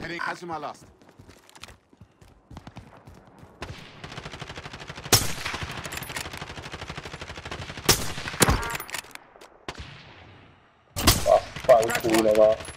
Heading as my last. Fai il culo, va.